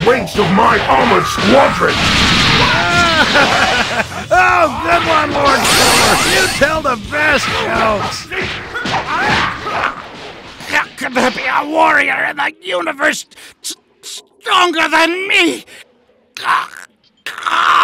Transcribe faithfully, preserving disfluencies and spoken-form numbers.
Waste of my armored squadron! Oh, good one, Lord Killer! You tell the best jokes! How could there be a warrior in the universe s- stronger than me? Ah, ah.